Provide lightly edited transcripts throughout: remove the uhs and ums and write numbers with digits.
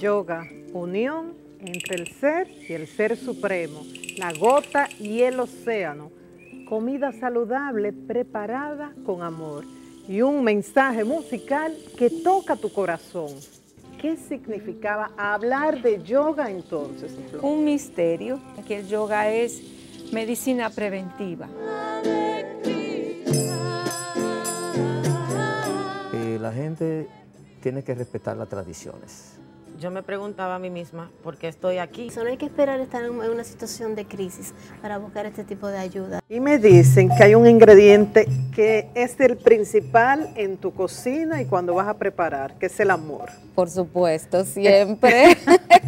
Yoga, unión entre el ser y el ser supremo, la gota y el océano, comida saludable preparada con amor y un mensaje musical que toca tu corazón. ¿Qué significaba hablar de yoga entonces, Flor? Un misterio, que el yoga es medicina preventiva. La gente tiene que respetar las tradiciones. Yo me preguntaba a mí misma, ¿por qué estoy aquí? No hay que esperar estar en una situación de crisis para buscar este tipo de ayuda. Y me dicen que hay un ingrediente que es el principal en tu cocina y cuando vas a preparar, que es el amor. Por supuesto, siempre.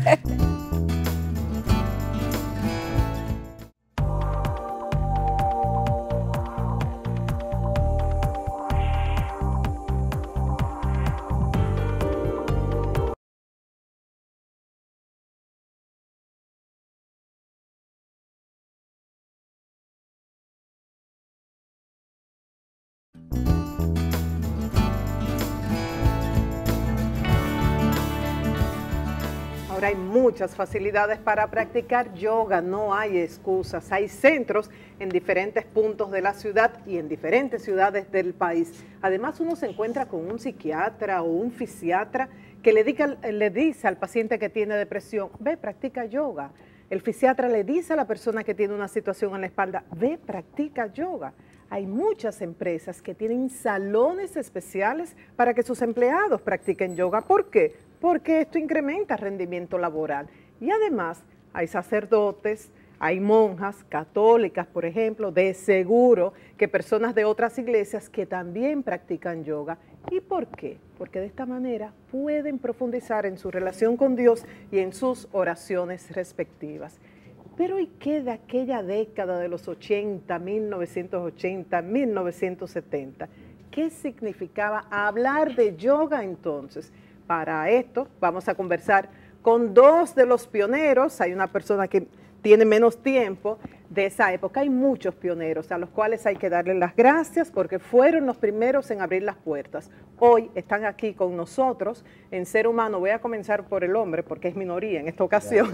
Ahora hay muchas facilidades para practicar yoga, no hay excusas. Hay centros en diferentes puntos de la ciudad y en diferentes ciudades del país. Además, uno se encuentra con un psiquiatra o un fisiatra que le dice al paciente que tiene depresión, ve, practica yoga. El fisiatra le dice a la persona que tiene una situación en la espalda, ve, practica yoga. Hay muchas empresas que tienen salones especiales para que sus empleados practiquen yoga. ¿Por qué? Porque esto incrementa rendimiento laboral. Y además hay sacerdotes, hay monjas católicas, por ejemplo, de seguro que personas de otras iglesias que también practican yoga. ¿Y por qué? Porque de esta manera pueden profundizar en su relación con Dios y en sus oraciones respectivas. Pero ¿y qué de aquella década de los 80, 1980, 1970? ¿Qué significaba hablar de yoga entonces? Para esto vamos a conversar con dos de los pioneros. Hay una persona que tiene menos tiempo de esa época. Hay muchos pioneros a los cuales hay que darles las gracias porque fueron los primeros en abrir las puertas. Hoy están aquí con nosotros en Ser Humano. Voy a comenzar por el hombre porque es minoría en esta ocasión.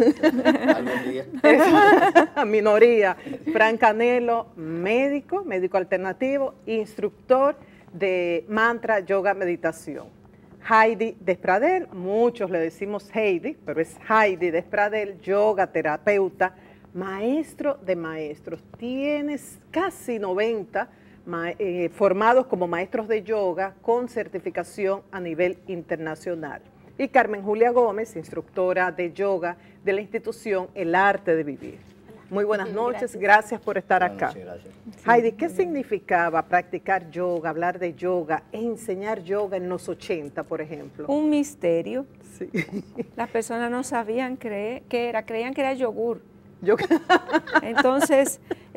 Minoría. Fran Canelo, médico alternativo, instructor de mantra, yoga, meditación. Heidi Despradel, muchos le decimos Heidi, pero es Heidi Despradel, yoga terapeuta, maestro de maestros. Tienes casi 90 formados como maestros de yoga con certificación a nivel internacional. Y Carmen Julia Gómez, instructora de yoga de la institución El Arte de Vivir. Muy buenas noches, gracias por estar acá. Gracias. Heidi, ¿qué significaba practicar yoga, hablar de yoga, enseñar yoga en los 80, por ejemplo? Un misterio. Sí. Las personas no sabían qué era, creían que era yogur. Yoga. Entonces,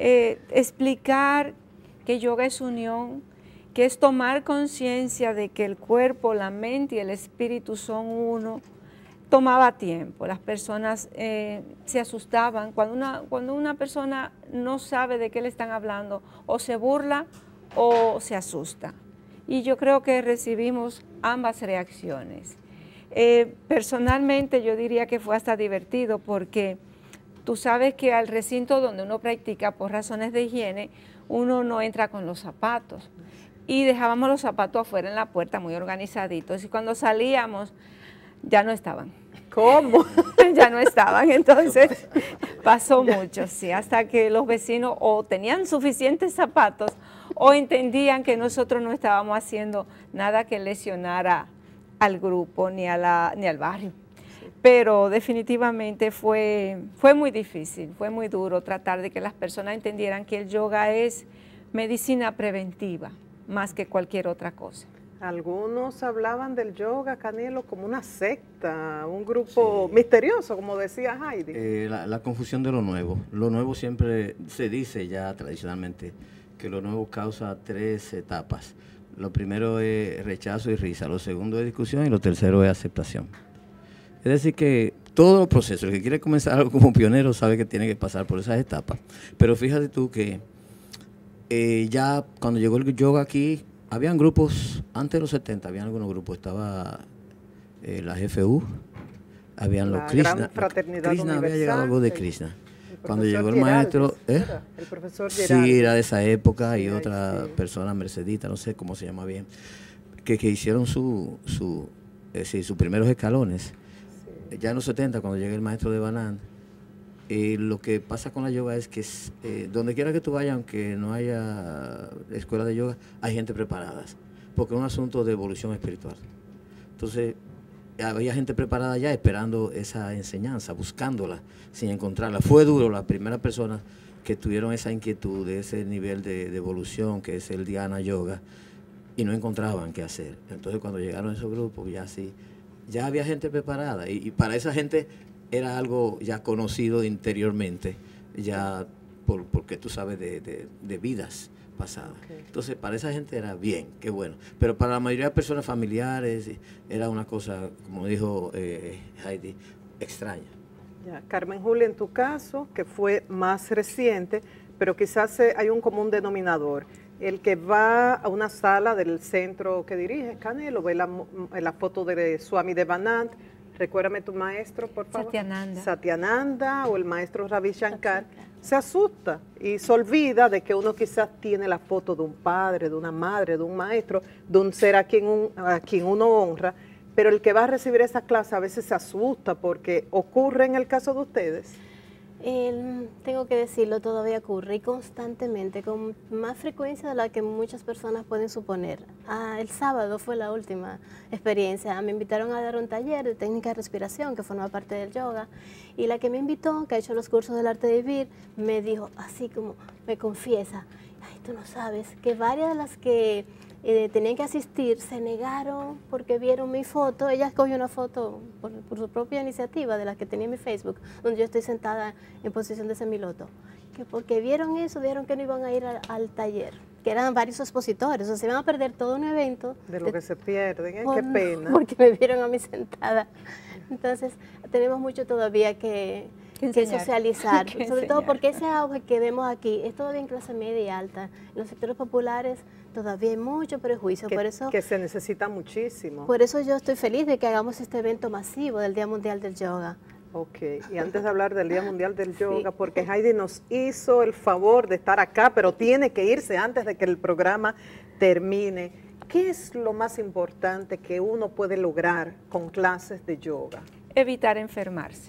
explicar que yoga es unión, que es tomar conciencia de que el cuerpo, la mente y el espíritu son uno, tomaba tiempo. Las personas se asustaban cuando una persona no sabe de qué le están hablando, o se burla o se asusta. Y yo creo que recibimos ambas reacciones. Personalmente yo diría que fue hasta divertido porque tú sabes que al recinto donde uno practica por razones de higiene, uno no entra con los zapatos. Y dejábamos los zapatos afuera en la puerta muy organizaditos y cuando salíamos ya no estaban. ¿Cómo? Ya no estaban, entonces pasó mucho, sí, hasta que los vecinos o tenían suficientes zapatos o entendían que nosotros no estábamos haciendo nada que lesionara al grupo ni al barrio. Sí. Pero definitivamente fue muy difícil, fue muy duro tratar de que las personas entendieran que el yoga es medicina preventiva más que cualquier otra cosa. Algunos hablaban del yoga, Canelo, como una secta, un grupo misterioso, como decía Heidi. La confusión de lo nuevo. Lo nuevo siempre se dice ya tradicionalmente que lo nuevo causa 3 etapas. Lo primero es rechazo y risa, lo segundo es discusión y lo tercero es aceptación. Es decir que todo el proceso, el que quiere comenzar algo como pionero sabe que tiene que pasar por esas etapas. Pero fíjate tú que ya cuando llegó el yoga aquí, habían grupos, antes de los 70 había algunos grupos, estaba la GFU, habían los La Krishna. gran fraternidad Krishna había universal, llegado algo de el- Krishna. El Cuando profesor llegó el maestro, Geraldis, ¿era? El profesor sí, Geraldis. era de esa época, y Sí, otra sí. persona, Mercedita, no sé cómo se llama bien, que hicieron sus primeros escalones. Ya en los 70, cuando llega el maestro de Banán, lo que pasa con la yoga es que donde quiera que tú vayas, aunque no haya escuela de yoga, hay gente preparada, porque es un asunto de evolución espiritual. Entonces, había gente preparada ya esperando esa enseñanza, buscándola, sin encontrarla. Fue duro las primeras personas que tuvieron esa inquietud, de ese nivel de evolución que es el Dhyana Yoga, y no encontraban qué hacer. Entonces, cuando llegaron esos grupos, ya había gente preparada, y para esa gente era algo ya conocido interiormente, ya porque tú sabes de vidas pasadas. Okay. Entonces, para esa gente era bien, qué bueno. Pero para la mayoría de personas familiares era una cosa, como dijo Heidi, extraña. Ya, Carmen Julia, en tu caso, que fue más reciente, pero quizás hay un común denominador. El que va a una sala del centro que dirige, Canelo, ve la foto de Swami Devanand. Recuérdame tu maestro, por favor. Satyananda. Satyananda o el maestro Ravi Shankar. Se asusta y se olvida de que uno quizás tiene la foto de un padre, de una madre, de un maestro, de un ser a quien uno honra, pero el que va a recibir esa clase a veces se asusta porque ocurre en el caso de ustedes. Tengo que decirlo, todavía ocurre y constantemente, con más frecuencia de la que muchas personas pueden suponer. El sábado fue la última experiencia. Me invitaron a dar un taller de técnica de respiración que forma parte del yoga, y la que me invitó, que ha hecho los cursos del arte de vivir, me dijo, así como me confiesa, ay, tú no sabes, que varias de las que tenían que asistir se negaron porque vieron mi foto. Ella escogió una foto por su propia iniciativa de la que tenía en mi Facebook, donde yo estoy sentada en posición de semiloto, que porque vieron eso, vieron que no iban a ir al taller, que eran varios expositores, o sea, se iban a perder todo un evento. De lo que se pierden, qué pena. Porque me vieron a mí sentada. Entonces, tenemos mucho todavía que socializar, sobre todo porque ese auge que vemos aquí es todavía en clase media y alta. En los sectores populares todavía hay mucho prejuicio, que se necesita muchísimo. Por eso yo estoy feliz de que hagamos este evento masivo del Día Mundial del Yoga. Ok, y antes de hablar del Día Mundial del Yoga, porque Heidi nos hizo el favor de estar acá, pero tiene que irse antes de que el programa termine. ¿Qué es lo más importante que uno puede lograr con clases de yoga? Evitar enfermarse.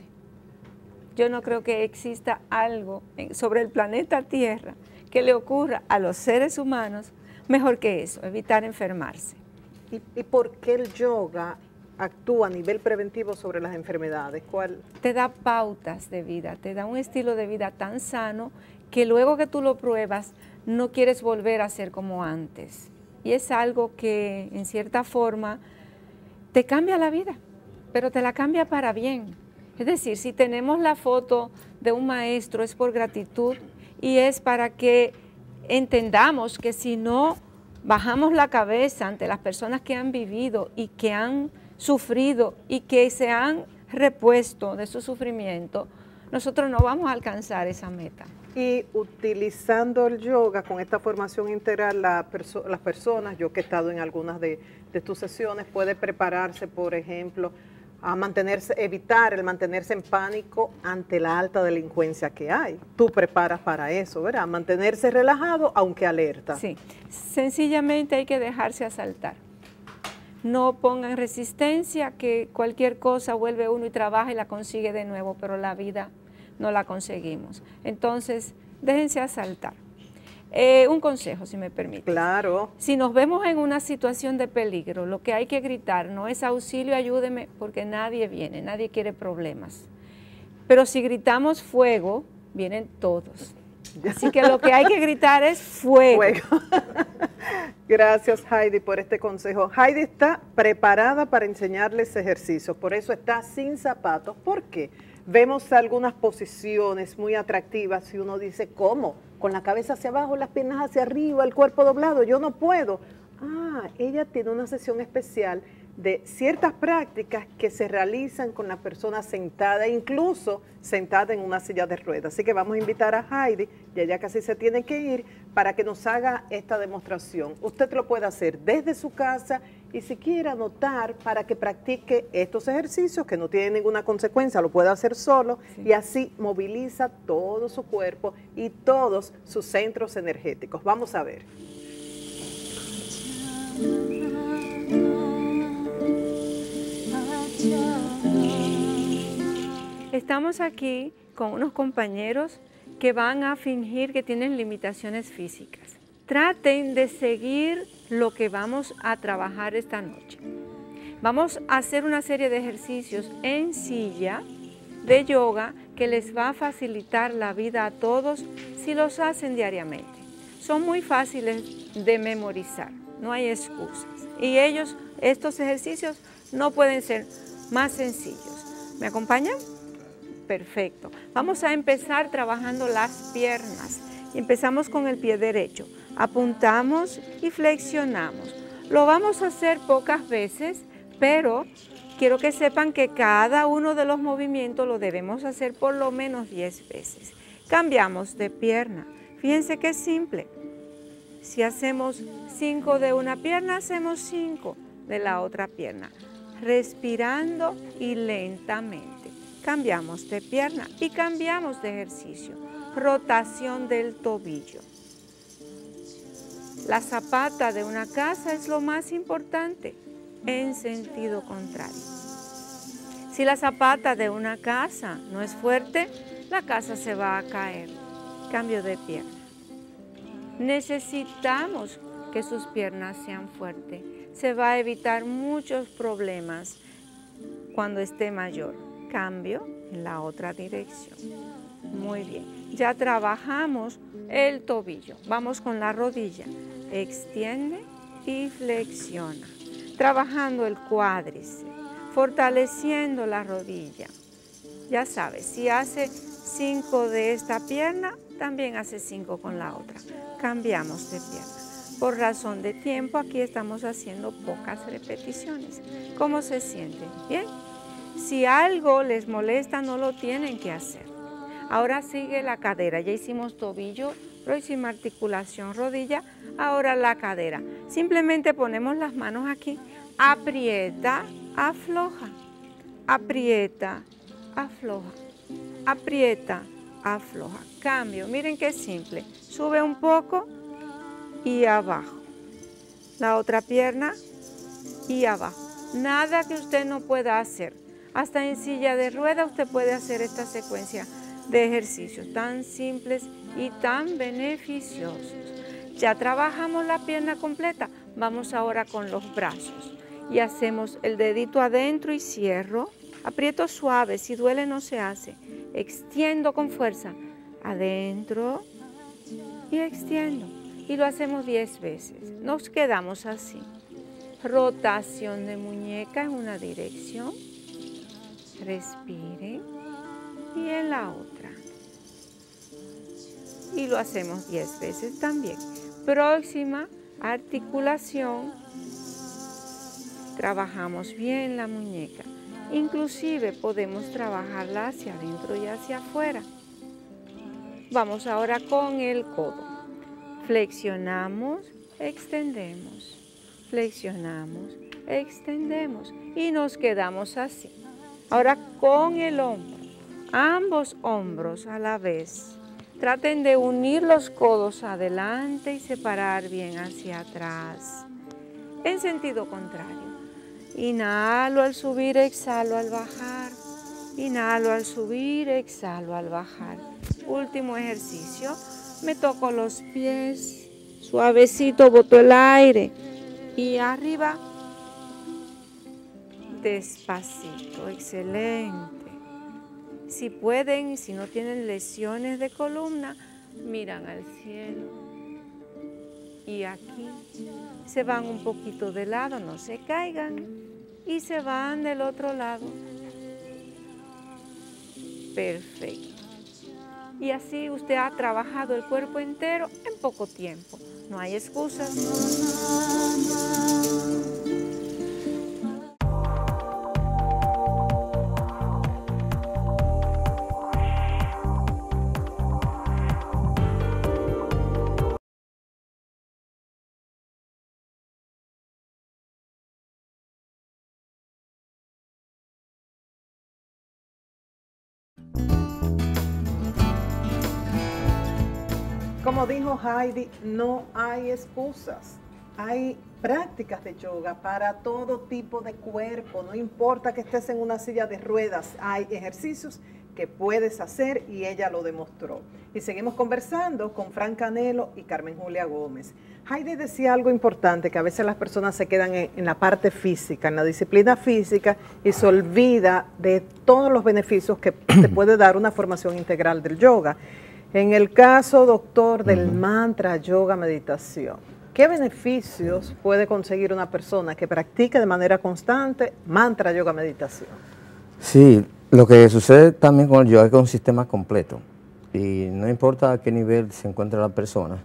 Yo no creo que exista algo sobre el planeta Tierra que le ocurra a los seres humanos mejor que eso, evitar enfermarse. ¿Y por qué el yoga actúa a nivel preventivo sobre las enfermedades? ¿Cuál? Te da pautas de vida, te da un estilo de vida tan sano que luego que tú lo pruebas no quieres volver a ser como antes. Y es algo que en cierta forma te cambia la vida, pero te la cambia para bien. Es decir, si tenemos la foto de un maestro es por gratitud y es para que entendamos que si no bajamos la cabeza ante las personas que han vivido y que han sufrido y que se han repuesto de su sufrimiento, nosotros no vamos a alcanzar esa meta. Y utilizando el yoga con esta formación integral, las personas, yo que he estado en algunas de tus sesiones, puede prepararse, por ejemplo, a evitar el mantenerse en pánico ante la alta delincuencia que hay. Tú preparas para eso, ¿verdad? Mantenerse relajado, aunque alerta. Sí, sencillamente hay que dejarse asaltar. No pongan resistencia, que cualquier cosa vuelve uno y trabaja y la consigue de nuevo, pero la vida no la conseguimos. Entonces, déjense asaltar. Un consejo, si me permite. Claro. Si nos vemos en una situación de peligro, lo que hay que gritar no es auxilio, ayúdeme, porque nadie viene, nadie quiere problemas. Pero si gritamos fuego, vienen todos. Así que lo que hay que gritar es fuego. Gracias, Heidi, por este consejo. Heidi está preparada para enseñarles ejercicios, por eso está sin zapatos. ¿Por qué? Vemos algunas posiciones muy atractivas y uno dice, ¿cómo? Con la cabeza hacia abajo, las piernas hacia arriba, el cuerpo doblado, yo no puedo. Ella tiene una sesión especial de ciertas prácticas que se realizan con la persona sentada, incluso sentada en una silla de ruedas. Así que vamos a invitar a Heidi, y ella casi se tiene que ir, para que nos haga esta demostración. Usted lo puede hacer desde su casa y si quiere anotar para que practique estos ejercicios que no tienen ninguna consecuencia, lo puede hacer solo y así moviliza todo su cuerpo y todos sus centros energéticos. Vamos a ver. Estamos aquí con unos compañeros que van a fingir que tienen limitaciones físicas. Traten de seguir lo que vamos a trabajar esta noche. Vamos a hacer una serie de ejercicios en silla de yoga que les va a facilitar la vida a todos si los hacen diariamente. Son muy fáciles de memorizar, no hay excusas. Y estos ejercicios no pueden ser más sencillos. ¿Me acompañan? Perfecto. Vamos a empezar trabajando las piernas. Y empezamos con el pie derecho. Apuntamos y flexionamos. Lo vamos a hacer pocas veces, pero quiero que sepan que cada uno de los movimientos lo debemos hacer por lo menos 10 veces. Cambiamos de pierna. Fíjense que es simple. Si hacemos 5 de una pierna, hacemos 5 de la otra pierna. Respirando y lentamente. Cambiamos de pierna y cambiamos de ejercicio. Rotación del tobillo. La zapata de una casa es lo más importante en sentido contrario. Si la zapata de una casa no es fuerte, la casa se va a caer. Cambio de pierna. Necesitamos que sus piernas sean fuertes. Se va a evitar muchos problemas cuando esté mayor. Cambio en la otra dirección. Muy bien. Ya trabajamos el tobillo. Vamos con la rodilla. Extiende y flexiona. Trabajando el cuádriceps, fortaleciendo la rodilla. Ya sabes, si hace 5 de esta pierna, también hace 5 con la otra. Cambiamos de pierna. Por razón de tiempo, aquí estamos haciendo pocas repeticiones. ¿Cómo se sienten? ¿Bien? Si algo les molesta, no lo tienen que hacer. Ahora sigue la cadera. Ya hicimos tobillo, próxima articulación, rodilla. Ahora la cadera. Simplemente ponemos las manos aquí. Aprieta, afloja. Aprieta, afloja. Aprieta, afloja. Cambio. Miren qué simple. Sube un poco y abajo. La otra pierna y abajo. Nada que usted no pueda hacer. Hasta en silla de ruedas usted puede hacer esta secuencia de ejercicios tan simples y tan beneficiosos. Ya trabajamos la pierna completa, vamos ahora con los brazos y hacemos el dedito adentro y cierro, aprieto suave, si duele no se hace, extiendo con fuerza, adentro y extiendo y lo hacemos 10 veces, nos quedamos así. Rotación de muñeca en una dirección, respire y en la otra. Y lo hacemos 10 veces también. Próxima articulación. Trabajamos bien la muñeca. Inclusive podemos trabajarla hacia adentro y hacia afuera. Vamos ahora con el codo. Flexionamos, extendemos. Flexionamos, extendemos. Y nos quedamos así. Ahora con el hombro. Ambos hombros a la vez. Traten de unir los codos adelante y separar bien hacia atrás. En sentido contrario. Inhalo al subir, exhalo al bajar. Inhalo al subir, exhalo al bajar. Último ejercicio. Me toco los pies. Suavecito, boto el aire. Y arriba. Despacito. Excelente. Si pueden y si no tienen lesiones de columna, miran al cielo. Y aquí se van un poquito de lado, no se caigan. Y se van del otro lado. Perfecto. Y así usted ha trabajado el cuerpo entero en poco tiempo. No hay excusas. Como dijo Heidi, no hay excusas. Hay prácticas de yoga para todo tipo de cuerpo, no importa que estés en una silla de ruedas, hay ejercicios que puedes hacer y ella lo demostró. Y seguimos conversando con Fran Canelo y Carmen Julia Gómez. Heidi decía algo importante, que a veces las personas se quedan en la parte física, en la disciplina física, y se olvida de todos los beneficios que te puede dar una formación integral del yoga. En el caso, doctor, del mantra, yoga, meditación, ¿qué beneficios puede conseguir una persona que practique de manera constante mantra, yoga, meditación? Sí, lo que sucede también con el yoga es que es un sistema completo y no importa a qué nivel se encuentre la persona,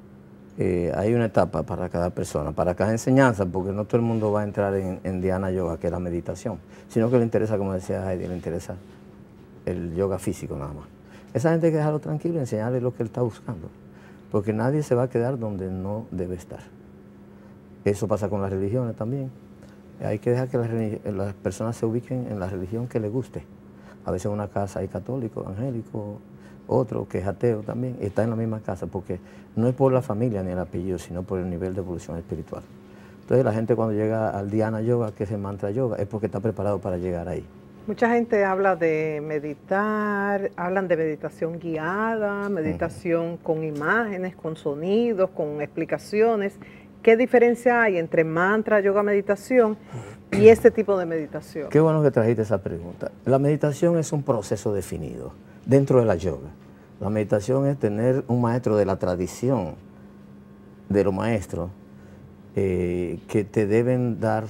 hay una etapa para cada persona, para cada enseñanza, porque no todo el mundo va a entrar en Dhyana Yoga, que es la meditación, sino que le interesa, como decía Heidi, le interesa el yoga físico nada más. Esa gente hay que dejarlo tranquilo y enseñarle lo que él está buscando, porque nadie se va a quedar donde no debe estar. Eso pasa con las religiones también. Hay que dejar que las personas se ubiquen en la religión que les guste. A veces en una casa hay católico, evangélico, otro que es ateo también, y está en la misma casa, porque no es por la familia ni el apellido, sino por el nivel de evolución espiritual. Entonces la gente cuando llega al Dhyana Yoga, que es el mantra yoga, es porque está preparado para llegar ahí. Mucha gente habla de meditar, hablan de meditación guiada, meditación con imágenes, con sonidos, con explicaciones. ¿Qué diferencia hay entre mantra, yoga, meditación y este tipo de meditación? Qué bueno que trajiste esa pregunta. La meditación es un proceso definido dentro de la yoga. La meditación es tener un maestro de la tradición de los maestros que te deben dar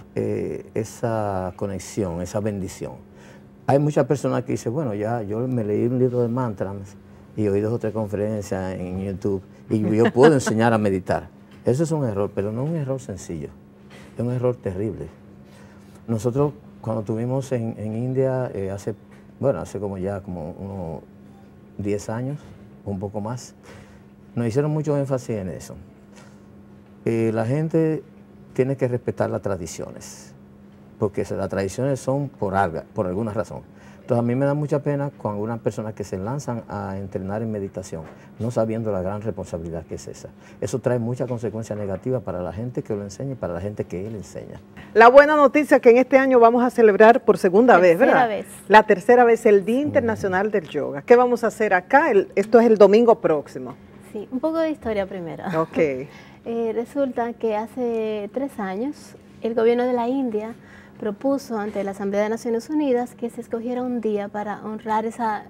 esa conexión, esa bendición. Hay muchas personas que dicen, bueno, ya yo me leí un libro de mantras y oí 2 o 3 conferencias en YouTube y yo puedo enseñar a meditar. Eso es un error, pero no un error sencillo, es un error terrible. Nosotros cuando estuvimos en India, hace como unos 10 años, un poco más, nos hicieron mucho énfasis en eso. La gente tiene que respetar las tradiciones, porque las tradiciones son por alguna razón. Entonces a mí me da mucha pena con algunas personas que se lanzan a entrenar en meditación, no sabiendo la gran responsabilidad que es esa. Eso trae muchas consecuencias negativas para la gente que lo enseña y para la gente que él enseña. La buena noticia es que en este año vamos a celebrar por segunda vez, ¿verdad? La tercera vez, el Día Internacional del Yoga. ¿Qué vamos a hacer acá? Esto es el domingo próximo. Sí, un poco de historia primero. Ok. Resulta que hace 3 años el gobierno de la India propuso ante la Asamblea de Naciones Unidas que se escogiera un día para honrar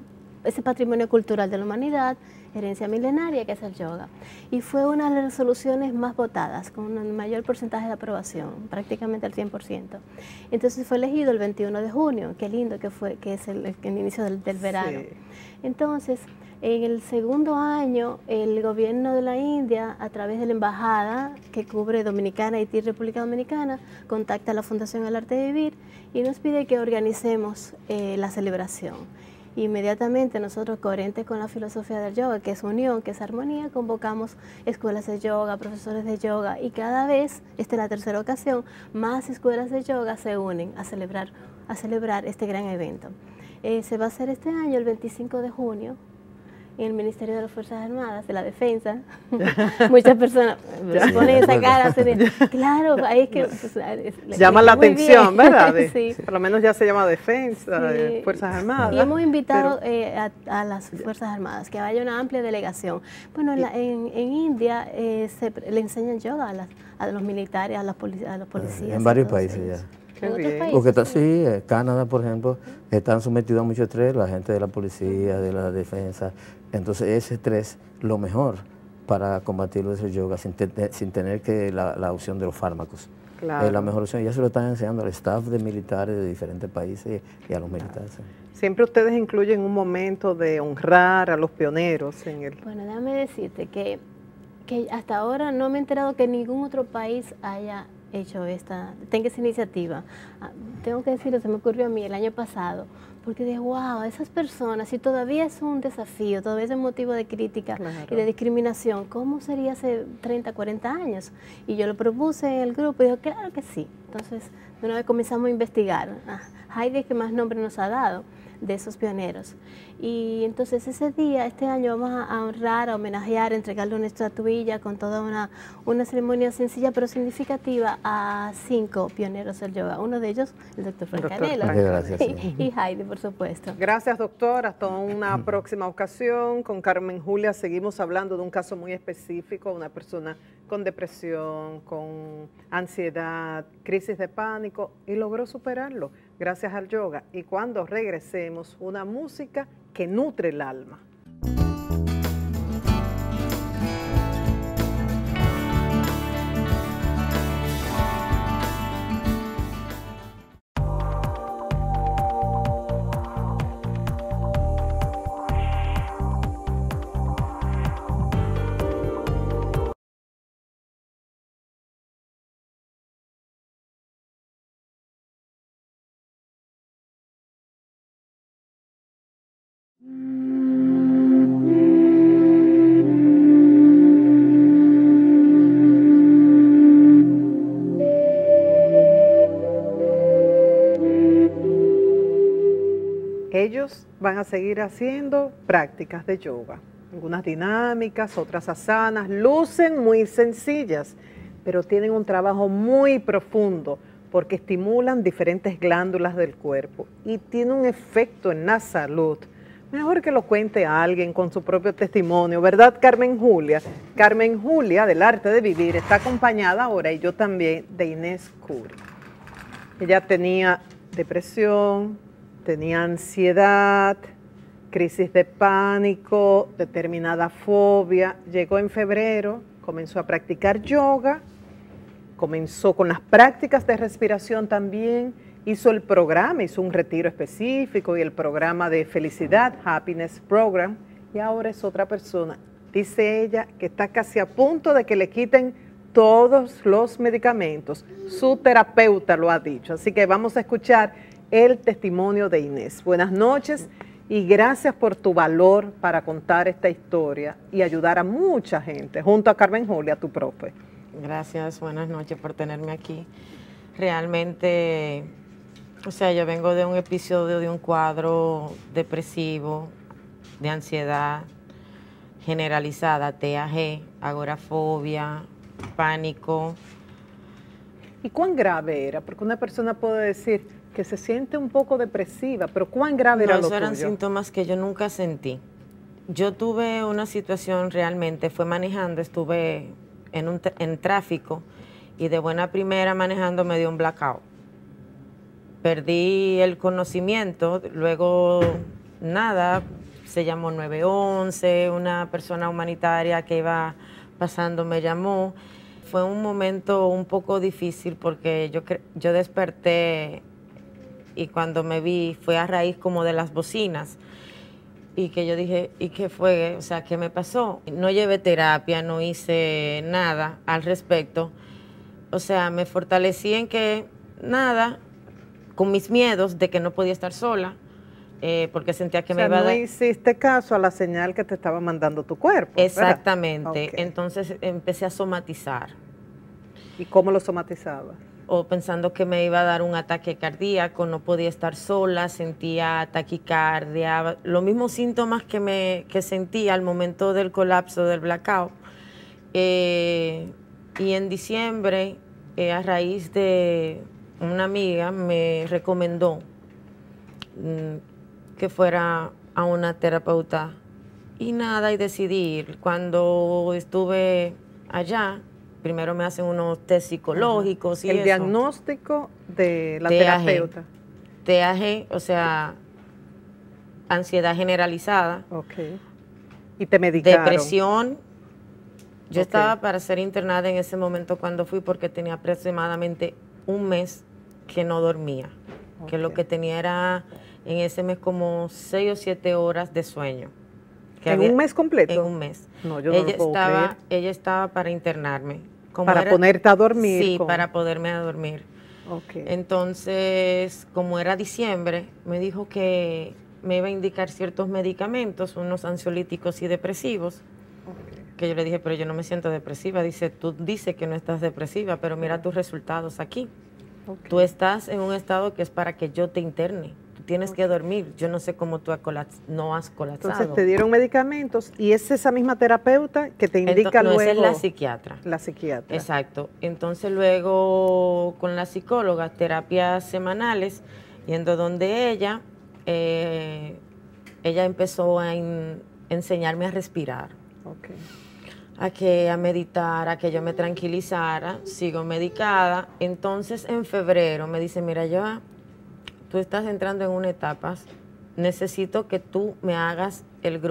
ese patrimonio cultural de la humanidad, herencia milenaria que es el yoga. Y fue una de las resoluciones más votadas, con un mayor porcentaje de aprobación, prácticamente el 100%. Entonces fue elegido el 21 de junio, qué lindo que es el inicio del verano. Sí. Entonces, en el segundo año, el gobierno de la India, a través de la embajada que cubre Dominicana, Haití y República Dominicana, contacta a la Fundación El Arte de Vivir y nos pide que organicemos la celebración. Inmediatamente nosotros, coherentes con la filosofía del yoga, que es unión, que es armonía, convocamos escuelas de yoga, profesores de yoga, y cada vez, esta es la tercera ocasión, más escuelas de yoga se unen a celebrar este gran evento. Se va a hacer este año, el 25 de junio, en el Ministerio de las Fuerzas Armadas, de la Defensa. Muchas personas ponen esa cara, claro, ahí es que... Pues, llama la atención, ¿verdad? Sí. Por lo menos ya se llama Defensa, sí. Fuerzas Armadas. Y hemos invitado a las Fuerzas Armadas, que vaya una amplia delegación. Bueno, en India le enseñan yoga a los militares, a los policías. En varios países ya. Porque sí, Canadá, por ejemplo, están sometidos a mucho estrés, la gente de la policía, de la defensa. Entonces ese estrés, lo mejor para combatirlo es el yoga, sin tener que la opción de los fármacos. Claro. Es la mejor opción. Ya se lo están enseñando al staff de militares de diferentes países y a los militares. Siempre ustedes incluyen un momento de honrar a los pioneros en el... Bueno, déjame decirte que hasta ahora no me he enterado que ningún otro país haya tenga esa iniciativa. Tengo que decirlo, se me ocurrió a mí el año pasado, porque dije, wow, esas personas, si todavía es un desafío, todavía es un motivo de crítica y de discriminación, ¿cómo sería hace 30, 40 años? Y yo lo propuse en el grupo y dijo, claro que sí. Entonces, de una vez comenzamos a investigar. Heidi es que más nombre nos ha dado, de esos pioneros. Y entonces ese día, este año, vamos a honrar, a homenajear, a entregarle una estatuilla con toda una ceremonia sencilla pero significativa a 5 pioneros del yoga. Uno de ellos, el doctor Frank Canelo. Gracias. Y Heidi, por supuesto. Gracias, doctor. Hasta una próxima ocasión. Con Carmen Julia seguimos hablando de un caso muy específico, una persona con depresión, con ansiedad, crisis de pánico, y logró superarlo gracias al yoga. Y cuando regresemos, una música que nutre el alma. Ellos van a seguir haciendo prácticas de yoga, algunas dinámicas, otras asanas, lucen muy sencillas, pero tienen un trabajo muy profundo porque estimulan diferentes glándulas del cuerpo y tiene un efecto en la salud. Mejor que lo cuente a alguien con su propio testimonio, ¿verdad, Carmen Julia? Carmen Julia, del Arte de Vivir, está acompañada ahora, y yo también, de Inés Curi. Ella tenía depresión, tenía ansiedad, crisis de pánico, determinada fobia. Llegó en febrero, comenzó a practicar yoga, comenzó con las prácticas de respiración también, hizo el programa, hizo un retiro específico y el programa de felicidad, Happiness Program, y ahora es otra persona. Dice ella que está casi a punto de que le quiten todos los medicamentos. Su terapeuta lo ha dicho, así que vamos a escuchar el testimonio de Inés. Buenas noches y gracias por tu valor para contar esta historia y ayudar a mucha gente, junto a Carmen Julia, tu profe. Gracias, buenas noches por tenerme aquí. Realmente, o sea, yo vengo de un episodio de un cuadro depresivo, de ansiedad generalizada, TAG, agorafobia, pánico. ¿Y cuán grave era? Porque una persona puede decir que se siente un poco depresiva, pero ¿cuán grave era lo tuyo? No, esos eran síntomas que yo nunca sentí. Yo tuve una situación realmente, fue manejando, estuve en tráfico y de buena primera manejando me dio un blackout. Perdí el conocimiento, luego nada, se llamó 911, una persona humanitaria que iba pasando me llamó. Fue un momento un poco difícil porque yo desperté y cuando me vi fue a raíz como de las bocinas y que yo dije, ¿y qué fue? O sea, ¿qué me pasó? No llevé terapia, no hice nada al respecto. O sea, me fortalecí en que nada, con mis miedos de que no podía estar sola, porque sentía que me iba a dar... no hiciste caso a la señal que te estaba mandando tu cuerpo, Exactamente. Okay. Entonces empecé a somatizar. ¿Y cómo lo somatizabas? O pensando que me iba a dar un ataque cardíaco, no podía estar sola, sentía taquicardia, los mismos síntomas que sentía al momento del colapso del blackout. Y en diciembre, a raíz de una amiga, me recomendó que fuera a una terapeuta y nada, y decidí ir. Cuando estuve allá, primero me hacen unos test psicológicos y el eso. Diagnóstico de la TAG, terapeuta. TAG, o sea, ansiedad generalizada. Ok. Y te medicaron. Depresión. Yo estaba para ser internada en ese momento cuando fui porque tenía aproximadamente un mes que no dormía. Que lo que tenía era en ese mes como 6 o 7 horas de sueño. ¿En un mes completo? En un mes. No, yo no lo puedo creer. Ella estaba para internarme. Para ponerte a dormir. Sí, para poderme a dormir. Okay. Entonces, como era diciembre, me dijo que me iba a indicar ciertos medicamentos, unos ansiolíticos y depresivos. Que yo le dije, pero yo no me siento depresiva. Dice, tú dices que no estás depresiva, pero mira tus resultados aquí. Tú estás en un estado que es para que yo te interne. Tú tienes que dormir. Yo no sé cómo tú no has colapsado. Entonces te dieron medicamentos y es esa misma terapeuta que te indica no, luego. Esa es la psiquiatra. La psiquiatra. Exacto. Entonces luego con la psicóloga, terapias semanales, yendo donde ella empezó a enseñarme a respirar. Okay. A meditar, a que yo me tranquilizara, sigo medicada. Entonces en febrero me dice, mira, Joa, tú estás entrando en una etapa, necesito que tú me hagas el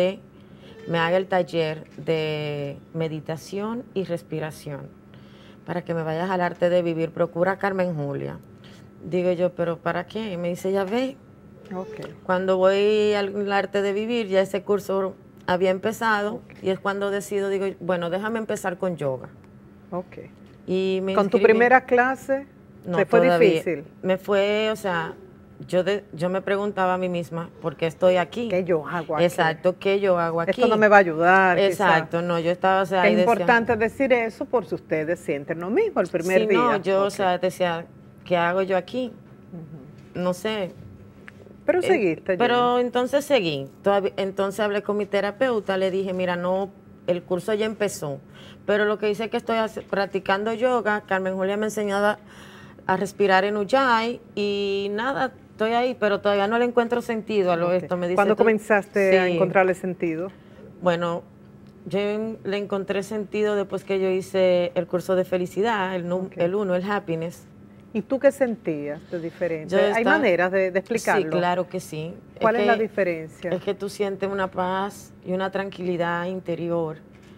taller de meditación y respiración para que me vayas al arte de vivir. Procura a Carmen Julia. Digo yo, ¿pero para qué? Y me dice, ya ve. Okay. Cuando voy al arte de vivir, ya ese curso había empezado, y es cuando decido, digo, bueno, déjame empezar con yoga. Ok. Y me ¿Con tu inscribí. primera clase No, te fue todavía. difícil? Me fue, o sea, yo me preguntaba a mí misma, ¿por qué estoy aquí? ¿Qué yo hago aquí? Exacto, ¿qué yo hago aquí? Esto no me va a ayudar. Exacto, quizá. no, yo estaba, o sea, Es ahí decía, importante decir eso por si ustedes sienten lo mismo el primer sí, día. no, yo, Okay. o sea, decía, ¿qué hago yo aquí? No sé. Pero seguiste. Pero entonces seguí. Entonces hablé con mi terapeuta, le dije, mira, no, el curso ya empezó, pero lo que hice es que estoy practicando yoga. Carmen Julia me ha enseñado a respirar en Ujjayi y nada, estoy ahí, pero todavía no le encuentro sentido a lo esto. Me dice, ¿Cuándo comenzaste a Sí. encontrarle sentido? Bueno, yo le encontré sentido después que yo hice el curso de felicidad, el 1, el happiness. ¿Y tú qué sentías de diferente? Yo ¿Hay estaba- maneras de explicarlo? Sí, claro que sí. ¿Cuál es la que- diferencia? Es que tú sientes una paz y una tranquilidad interior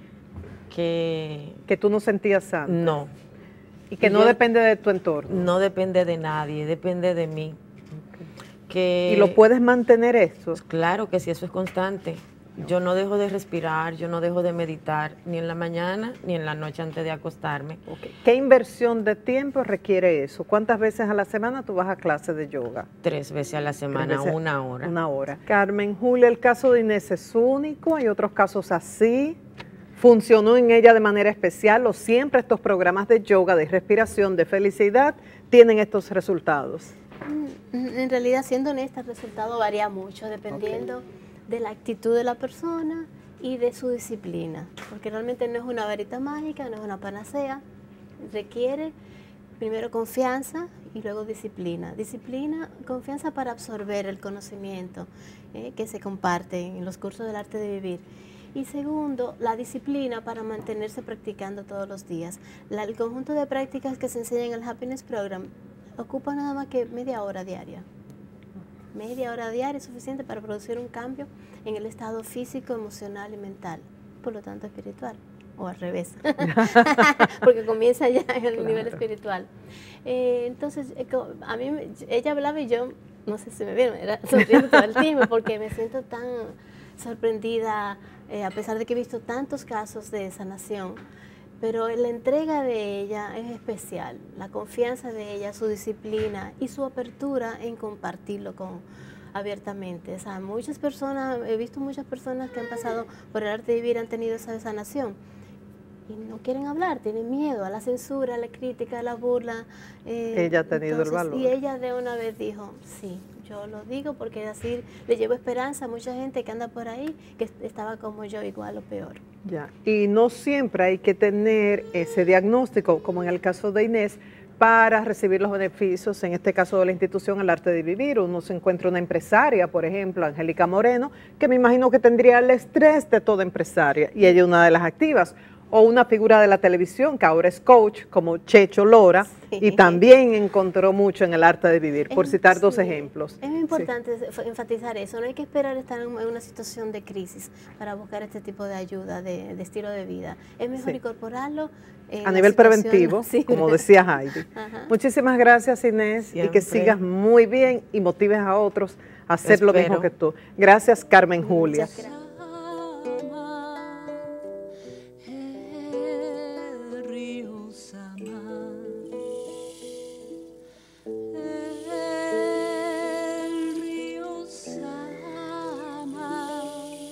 que Que tú no sentías antes. no, Y que Y no yo- depende de tu entorno. no depende de nadie, depende de mí. Que, ¿Y lo puedes mantener eso? Claro que sí, eso es constante. Yo no dejo de respirar, yo no dejo de meditar, ni en la mañana ni en la noche antes de acostarme. Okay. ¿Qué inversión de tiempo requiere eso? ¿Cuántas veces a la semana tú vas a clase de yoga? 3 veces a la semana, 3 veces, 1 hora. 1 hora. Carmen Julia, el caso de Inés es único, hay otros casos así. ¿Funcionó en ella de manera especial o siempre estos programas de yoga, de respiración, de felicidad, tienen estos resultados? En realidad, siendo honesta, el resultado varía mucho dependiendo de la actitud de la persona y de su disciplina, porque realmente no es una varita mágica, no es una panacea, requiere primero confianza y luego disciplina. Disciplina, confianza para absorber el conocimiento que se comparte en los cursos del arte de vivir. Y segundo, la disciplina para mantenerse practicando todos los días. El conjunto de prácticas que se enseñan en el Happiness Program ocupa nada más que media hora diaria. Media hora diaria es suficiente para producir un cambio en el estado físico, emocional y mental, por lo tanto espiritual, o al revés, porque comienza ya en el nivel espiritual. Entonces, a mí, ella hablaba y yo, no sé si me vieron, era sonriendo todo el tiempo, porque me siento tan sorprendida, a pesar de que he visto tantos casos de sanación, pero la entrega de ella es especial, la confianza de ella, su disciplina y su apertura en compartirlo abiertamente. O sea, muchas personas, he visto muchas personas que han pasado por el arte de vivir, han tenido esa sanación y no quieren hablar, tienen miedo a la censura, a la crítica, a la burla. Ella ha tenido el valor. Y ella de una vez dijo, sí, yo lo digo porque así le llevo esperanza a mucha gente que anda por ahí, que estaba como yo, igual o peor. Ya. Y no siempre hay que tener ese diagnóstico, como en el caso de Inés, para recibir los beneficios, en este caso de la institución El Arte de Vivir. Uno se encuentra una empresaria, por ejemplo, Angélica Moreno, que me imagino que tendría el estrés de toda empresaria, y ella es una de las activas. O una figura de la televisión que ahora es coach, como Checho Lora, Sí. y también encontró mucho en El Arte de Vivir, por citar dos Sí. ejemplos. Es muy importante enfatizar eso, no hay que esperar estar en una situación de crisis para buscar este tipo de ayuda, de estilo de vida. Es mejor Sí. incorporarlo A nivel preventivo, sí. como decía Heidi. Ajá. Muchísimas gracias, Inés, y que Siempre. sigas muy bien y motives a otros a hacer lo mismo Espero. que tú. Gracias, Carmen Julia. Muchas gracias. El río Samar, el río Samar,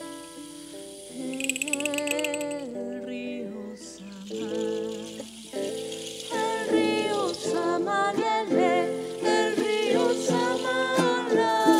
el río Samar, el río Samar, el río Samar.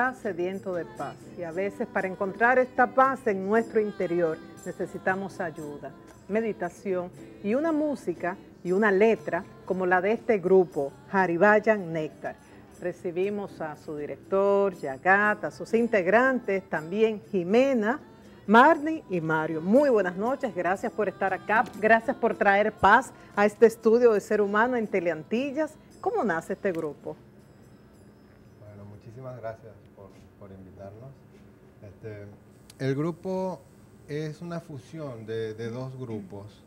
está sediento de paz. Y a veces para encontrar esta paz en nuestro interior necesitamos ayuda, meditación y una música y una letra como la de este grupo, Jaribayan Néctar. Recibimos a su director, Yagat, a sus integrantes, también Jimena, Marni y Mario. Muy buenas noches, gracias por estar acá, gracias por traer paz a este estudio de Ser Humano en Teleantillas. ¿Cómo nace este grupo? Bueno, muchísimas gracias por invitarnos. El grupo es una fusión de dos grupos.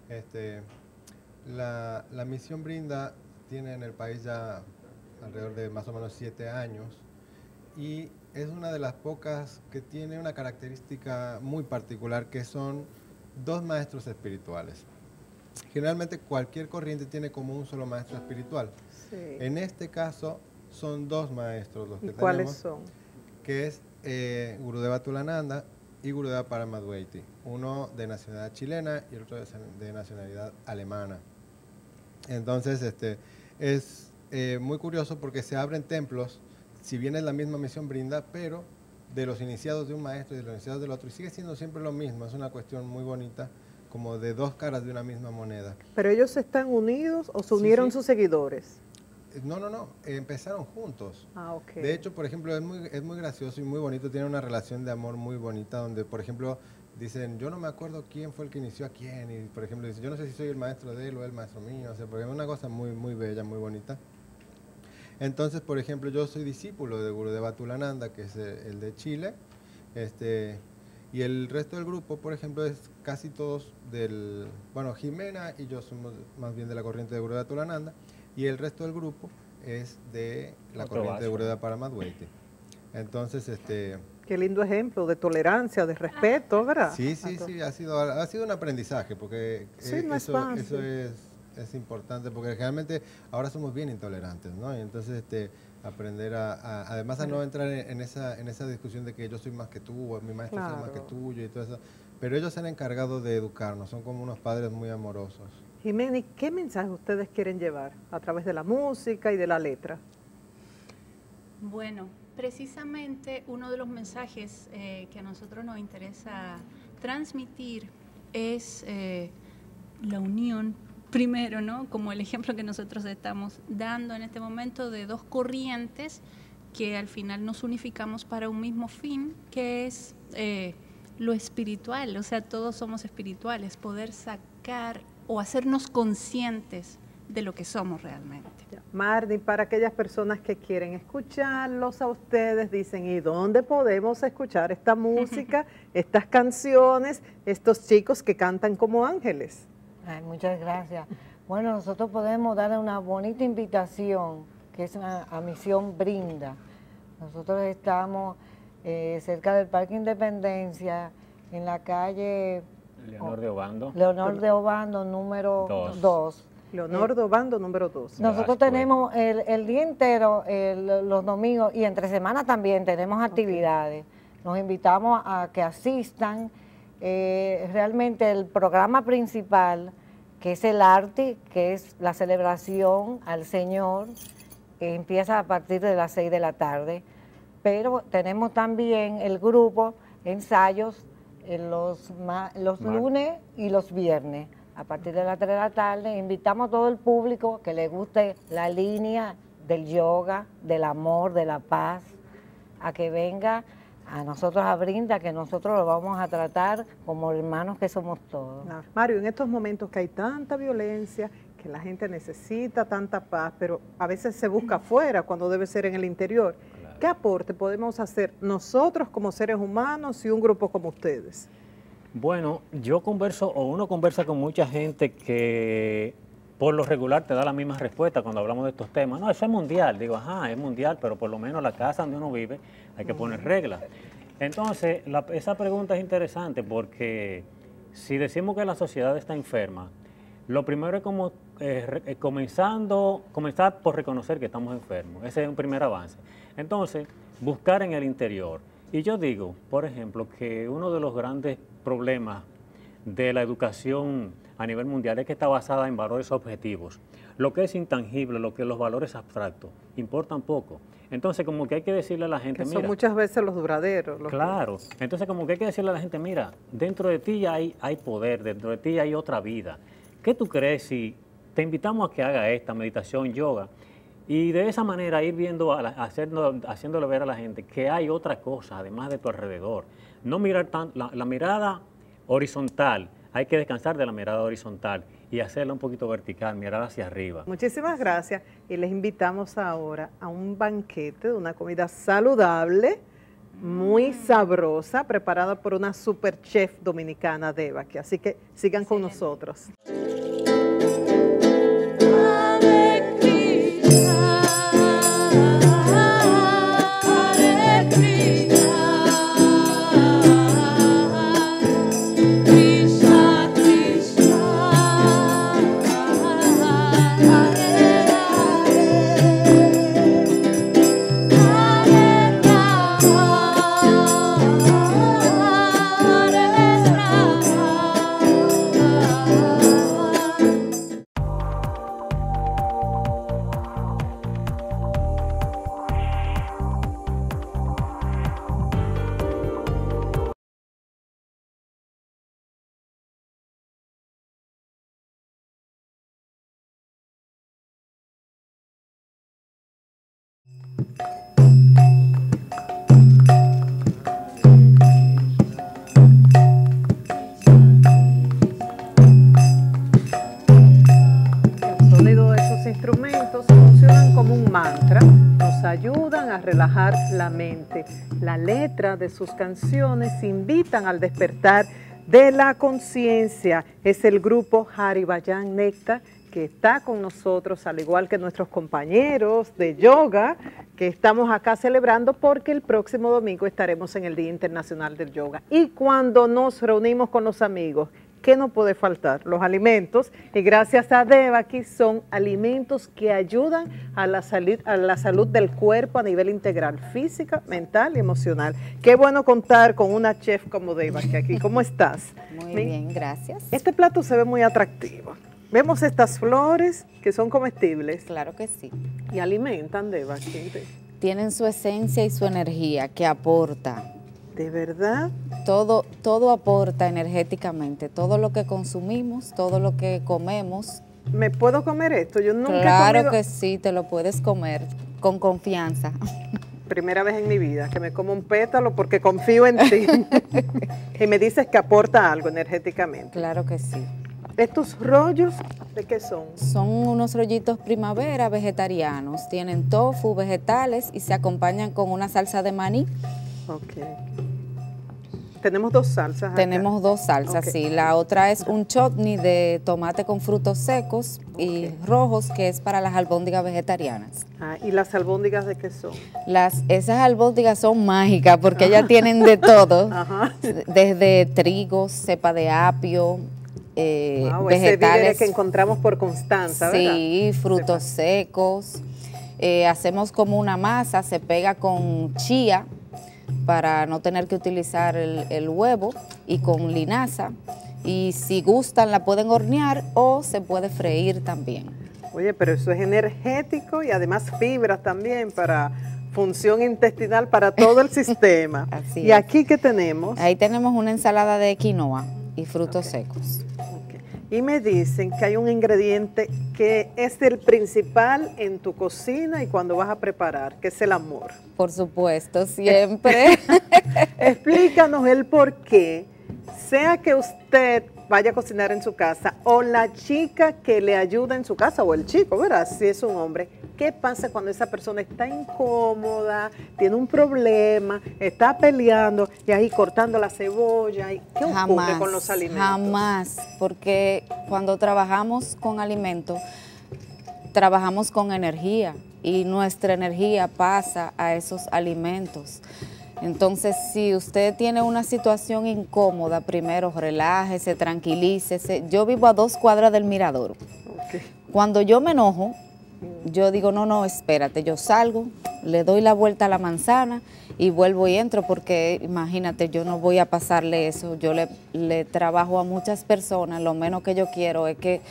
La Misión Brinda tiene en el país ya alrededor de más o menos 7 años y es una de las pocas que tiene una característica muy particular, que son 2 maestros espirituales. Generalmente cualquier corriente tiene como un solo maestro espiritual. Sí. En este caso son 2 maestros los que tenemos. ¿Cuáles son? Que es Gurudeva Tulananda y Gurudeva Paramadwaiti, uno de nacionalidad chilena y el otro de nacionalidad alemana. Entonces, es muy curioso porque se abren templos, si bien es la misma Misión Brinda, pero de los iniciados de un maestro y de los iniciados del otro, y sigue siendo siempre lo mismo. Es una cuestión muy bonita, como de 2 caras de una misma moneda. ¿Pero ellos están unidos o se unieron sus seguidores? No, empezaron juntos. Ah, ok. De hecho, por ejemplo, es muy gracioso y muy bonito, tiene una relación de amor muy bonita, donde, por ejemplo, dicen, yo no me acuerdo quién fue el que inició a quién, y por ejemplo, dicen, yo no sé si soy el maestro de él o el maestro mío, o sea, porque es una cosa muy, muy bella, muy bonita. Entonces, por ejemplo, yo soy discípulo de Gurudeva Tulananda, que es el de Chile, y el resto del grupo, por ejemplo, es casi todos bueno, Jimena y yo somos más bien de la corriente de Gurudeva Tulananda, y el resto del grupo es de la corriente de Gurudeva Paramadwaiti. Entonces, Qué lindo ejemplo de tolerancia, de respeto, ¿verdad? Sí, ha sido un aprendizaje, porque sí, no eso es es importante, porque realmente ahora somos bien intolerantes, ¿no? Y entonces aprender además a no entrar en esa discusión de que yo soy más que tú, o mi maestro es más que tuyo y todo eso. Pero ellos se han encargado de educarnos, son como unos padres muy amorosos. Jimena, ¿qué mensaje ustedes quieren llevar a través de la música y de la letra? Bueno, precisamente uno de los mensajes que a nosotros nos interesa transmitir es la unión, primero, ¿no? Como el ejemplo que nosotros estamos dando en este momento de 2 corrientes que al final nos unificamos para un mismo fin, que es lo espiritual. O sea, todos somos espirituales, poder sacar o hacernos conscientes de lo que somos realmente. Marni, para aquellas personas que quieren escucharlos a ustedes, dicen, ¿y dónde podemos escuchar esta música, estas canciones, estos chicos que cantan como ángeles? Ay, muchas gracias. Bueno, nosotros podemos dar una bonita invitación, que es a Misión Brinda. Nosotros estamos cerca del Parque Independencia, en la calle Leonor de Obando. Leonor de Obando, número 2. Leonor de Obando, número 2. Nosotros tenemos el día entero, los domingos, y entre semana también tenemos actividades. Nos invitamos a que asistan. Realmente el programa principal, que es el arte, que es la celebración al Señor, empieza a partir de las 6 de la tarde. Pero tenemos también el grupo ensayos los lunes y los viernes, a partir de las 3 de la tarde. Invitamos a todo el público que le guste la línea del yoga, del amor, de la paz, a que venga a nosotros a Brinda, que nosotros lo vamos a tratar como hermanos que somos todos. Mario, en estos momentos que hay tanta violencia, que la gente necesita tanta paz, pero a veces se busca afuera cuando debe ser en el interior. Claro. ¿Qué aporte podemos hacer nosotros como seres humanos y un grupo como ustedes? Bueno, uno conversa con mucha gente que por lo regular te da la misma respuesta cuando hablamos de estos temas. No, eso es mundial. Digo, ajá, es mundial, pero por lo menos la casa donde uno vive hay que poner reglas. Entonces, esa pregunta es interesante porque si decimos que la sociedad está enferma, lo primero es como comenzar por reconocer que estamos enfermos. Ese es un primer avance. Entonces, buscar en el interior. Y yo digo, por ejemplo, que uno de los grandes problemas de la educación a nivel mundial es que está basada en valores objetivos. lo que es intangible, lo que los valores abstractos, importan poco. Entonces, como que hay que decirle a la gente, Que son mira, muchas veces los duraderos. claro, entonces como que hay que decirle a la gente, mira, dentro de ti ya hay poder, dentro de ti ya hay otra vida. ¿Qué tú crees si te invitamos a que haga esta meditación, yoga? Y de esa manera ir viendo, haciéndole ver a la gente que hay otra cosa además de tu alrededor. No mirar la mirada horizontal, hay que descansar de la mirada horizontal y hacerla un poquito vertical, mirar hacia arriba. Muchísimas gracias y les invitamos ahora a un banquete de una comida saludable, muy sabrosa, preparada por una super chef dominicana, Devaki. Así que sigan con nosotros. El sonido de esos instrumentos funcionan como un mantra, nos ayudan a relajar la mente. La letra de sus canciones invitan al despertar de la conciencia. Es el grupo Harivayan Nectar que está con nosotros, al igual que nuestros compañeros de yoga, que estamos acá celebrando porque el próximo domingo estaremos en el Día Internacional del Yoga. Y cuando nos reunimos con los amigos, ¿qué no puede faltar? Los alimentos, y gracias a Devaki son alimentos que ayudan a la salud del cuerpo a nivel integral, física, mental y emocional. Qué bueno contar con una chef como Devaki aquí. ¿Cómo estás? Muy bien, gracias. Este plato se ve muy atractivo. Vemos estas flores que son comestibles. Claro que sí. Y alimentan, Devaki. Tienen su esencia y su energía que aporta. ¿De verdad? Todo aporta energéticamente. Todo lo que consumimos, todo lo que comemos. ¿Me puedo comer esto? Yo nunca Claro he comido... que sí, te lo puedes comer con confianza. Primera vez en mi vida que me como un pétalo porque confío en ti. Y me dices que aporta algo energéticamente. Claro que sí. ¿Estos rollos de qué son? Son unos rollitos primavera vegetarianos. Tienen tofu, vegetales y se acompañan con una salsa de maní. Ok. Tenemos dos salsas acá. Tenemos dos salsas, Ok. sí. La otra es un chutney de tomate con frutos secos y rojos, que es para las albóndigas vegetarianas. Ah, ¿y las albóndigas de qué son? Esas albóndigas son mágicas porque ellas tienen de todo, Ajá. desde trigo, cepa de apio, Wow, ese víveres vegetales. que encontramos por Constanza, ¿verdad? Sí, frutos secos. Hacemos como una masa, se pega con chía para no tener que utilizar el huevo, y con linaza. Y si gustan la pueden hornear o se puede freír también. Oye, pero eso es energético y además fibras también para función intestinal para todo el sistema. Así ¿Y es. aquí qué tenemos? Ahí tenemos una ensalada de quinoa y frutos secos. Y me dicen que hay un ingrediente que es el principal en tu cocina y cuando vas a preparar, que es el amor. Por supuesto, siempre. Explícanos el por qué, sea que usted vaya a cocinar en su casa o la chica que le ayuda en su casa o el chico, ¿verdad? Si es un hombre, ¿qué pasa cuando esa persona está incómoda, tiene un problema, está peleando y ahí cortando la cebolla? ¿Y qué ocurre con los alimentos? Jamás, porque cuando trabajamos con alimentos, trabajamos con energía y nuestra energía pasa a esos alimentos. Entonces, si usted tiene una situación incómoda, primero relájese, tranquilícese. Yo vivo a 2 cuadras del mirador. Okay. Cuando yo me enojo, yo digo, no, espérate, yo salgo, le doy la vuelta a la manzana y vuelvo y entro, porque imagínate, yo no voy a pasarle eso. Yo le trabajo a muchas personas, lo menos que yo quiero es que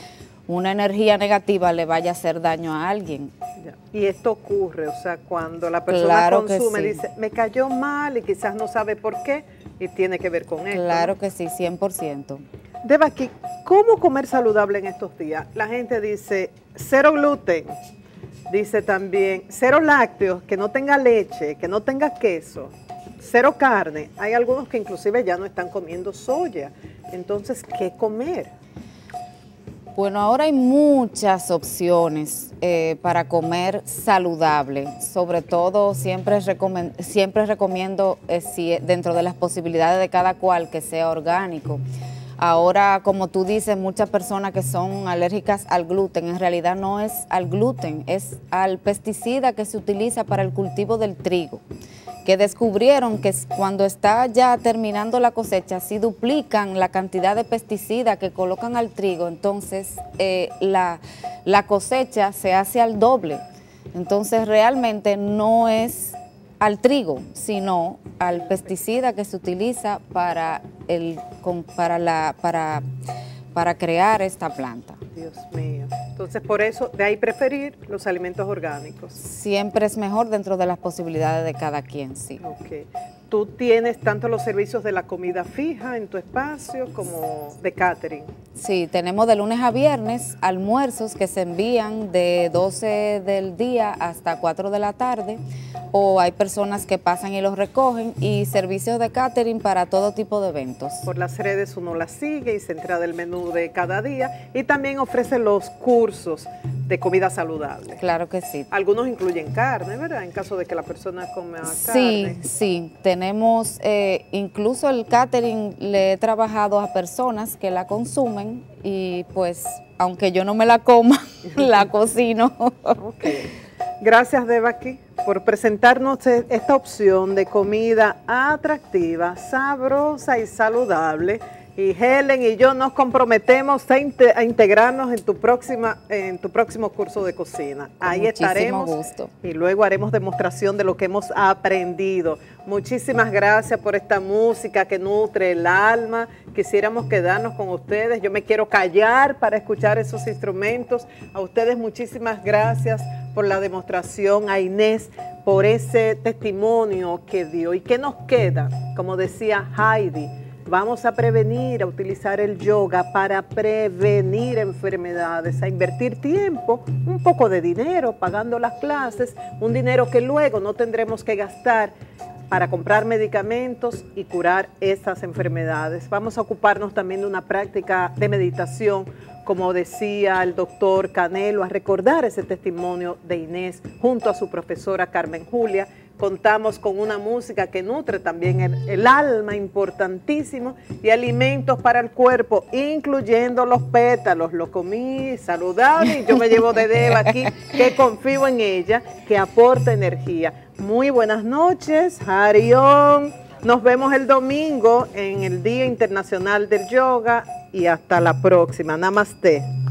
una energía negativa le vaya a hacer daño a alguien. Ya. Y esto ocurre, o sea, cuando la persona Claro que consume, sí. dice, me cayó mal y quizás no sabe por qué, y tiene que ver con esto. Claro que sí, 100%. Devaki, ¿cómo comer saludable en estos días? La gente dice, cero gluten, dice también, cero lácteos, que no tenga leche, que no tenga queso, cero carne. Hay algunos que inclusive ya no están comiendo soya. Entonces, ¿qué comer? Bueno, ahora hay muchas opciones para comer saludable. Sobre todo, siempre recomiendo, dentro de las posibilidades de cada cual, que sea orgánico. Ahora, como tú dices, muchas personas que son alérgicas al gluten, en realidad no es al gluten, es al pesticida que se utiliza para el cultivo del trigo, que descubrieron que cuando está ya terminando la cosecha, si duplican la cantidad de pesticida que colocan al trigo, entonces la cosecha se hace al doble. Entonces realmente no es al trigo, sino al pesticida que se utiliza para crear esta planta. Dios mío. Entonces, por eso, de ahí preferir los alimentos orgánicos. Siempre es mejor dentro de las posibilidades de cada quien, sí. Ok. ¿Tú tienes tanto los servicios de la comida fija en tu espacio como de catering? Sí, tenemos de lunes a viernes almuerzos que se envían de 12 del día hasta 4 de la tarde, o hay personas que pasan y los recogen, y servicios de catering para todo tipo de eventos. Por las redes uno las sigue y se entera del menú de cada día, y también ofrece los cursos de comida saludable. Claro que sí. Algunos incluyen carne, ¿verdad? En caso de que la persona coma carne. Sí, tenemos incluso el catering, le he trabajado a personas que la consumen y pues, aunque yo no me la coma, la cocino. Okay. Gracias, Devaki, por presentarnos esta opción de comida atractiva, sabrosa y saludable. Y Helen y yo nos comprometemos a integrarnos en tu próximo curso de cocina. Ahí estaremos. Gusto. Y luego haremos demostración de lo que hemos aprendido. Muchísimas gracias por esta música que nutre el alma. Quisiéramos quedarnos con ustedes. Yo me quiero callar para escuchar esos instrumentos. A ustedes muchísimas gracias por la demostración, a Inés por ese testimonio que dio. ¿Y qué nos queda? Como decía Heidi, vamos a prevenir, a utilizar el yoga para prevenir enfermedades, a invertir tiempo, un poco de dinero pagando las clases, un dinero que luego no tendremos que gastar para comprar medicamentos y curar esas enfermedades. Vamos a ocuparnos también de una práctica de meditación, como decía el doctor Canelo, a recordar ese testimonio de Inés junto a su profesora Carmen Julia. Contamos con una música que nutre también el alma, importantísimo, y alimentos para el cuerpo, incluyendo los pétalos. Lo comí saludable y yo me llevo de Deva aquí, que confío en ella, que aporta energía. Muy buenas noches, Harión. Nos vemos el domingo en el Día Internacional del Yoga y hasta la próxima. Namaste.